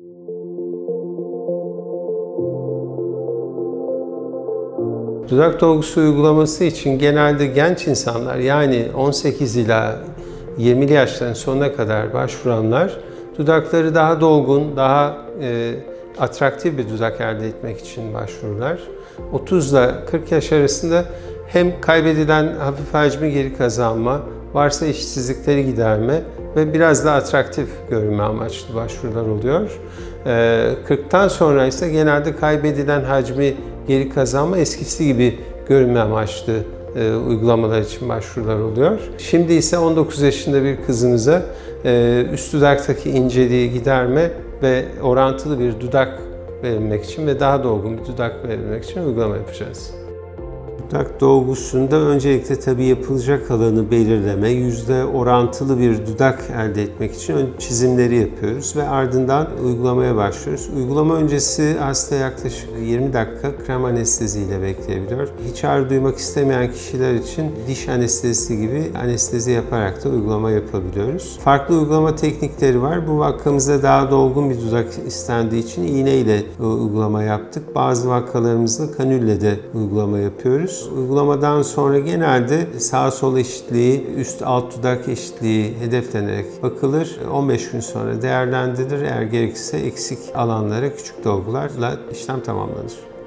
Dudak dolgusu uygulaması için genelde genç insanlar, yani 18 ila 20'li yaşların sonuna kadar başvuranlar dudakları daha dolgun, daha atraktif bir dudak elde etmek için başvururlar. 30 ile 40 yaş arasında hem kaybedilen hafif hacmi geri kazanma, varsa eşitsizlikleri giderme ve biraz daha atraktif görünme amaçlı başvurular oluyor. 40'tan sonra ise genelde kaybedilen hacmi geri kazanma, eskisi gibi görünme amaçlı uygulamalar için başvurular oluyor. Şimdi ise 19 yaşında bir kızınıza üst dudaktaki inceliği giderme ve orantılı bir dudak verilmek için ve daha dolgun bir dudak verilmek için uygulama yapacağız. Dudak dolgusunda öncelikle tabii yapılacak alanı belirleme, yüzde orantılı bir dudak elde etmek için ön çizimleri yapıyoruz ve ardından uygulamaya başlıyoruz. Uygulama öncesi hasta yaklaşık 20 dakika krem anestezi ile bekleyebiliyor. Hiç ağrı duymak istemeyen kişiler için diş anestezisi gibi anestezi yaparak da uygulama yapabiliyoruz. Farklı uygulama teknikleri var. Bu vakamızda daha dolgun bir dudak istendiği için iğne ile uygulama yaptık. Bazı vakalarımızda kanülle de uygulama yapıyoruz. Uygulamadan sonra genelde sağ sol eşitliği, üst alt dudak eşitliği hedeflenerek bakılır. 15 gün sonra değerlendirilir. Eğer gerekirse eksik alanlara küçük dolgularla işlem tamamlanır.